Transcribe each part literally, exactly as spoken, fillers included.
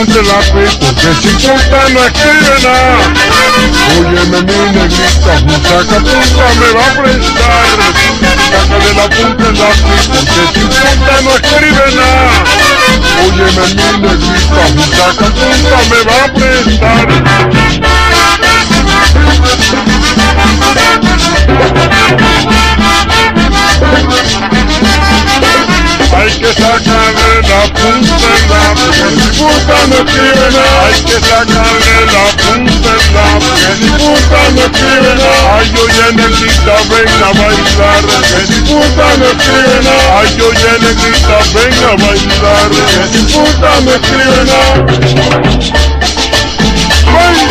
punta el lápiz, porque sin punta no escribe nada. Óyeme mi negrita, un sacapunta me va a prestar. Sácale la punta el lápiz, porque sin punta no escribe nada. Óyeme mi negrita, un sacapunta me va a prestar. Hay que sacarle la punta en la, porque si punta no escribe nada. Hay que sacarle la punta en la, porque si punta no escribe nada. Ay, oye negrita, ven a bailar, que si punta no escribe nada. Ay, oye negrita, ven a bailar, que si punta no escribe nada. ¡Ay!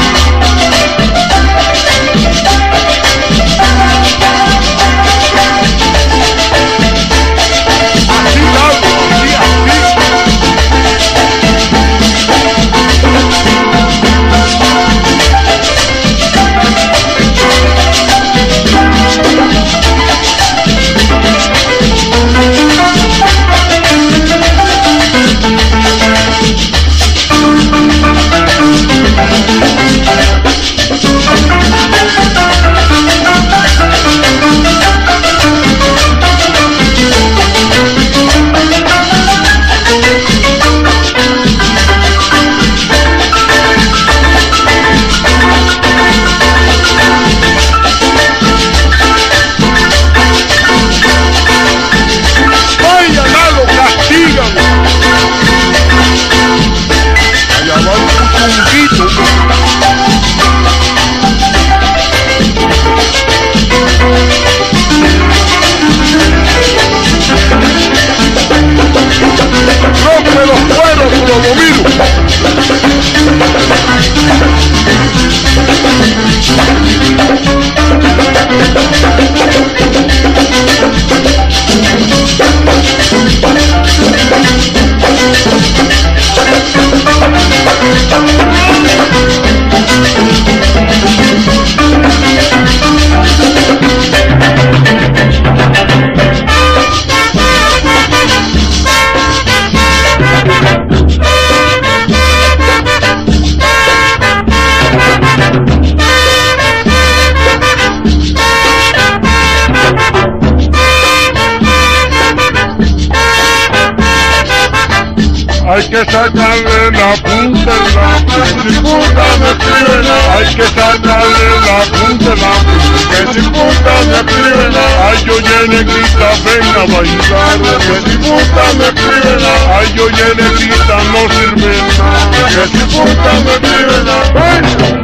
Hay que sacarle la punta en la, que si punta no escribe nada. Hay que sacarle la punta en la, que si punta no escribe nada. Ay, oye negrita, ven a bailar, que si punta no escribe nada. Ay, oye negrita, no sirve nada, que si punta no escribe nada.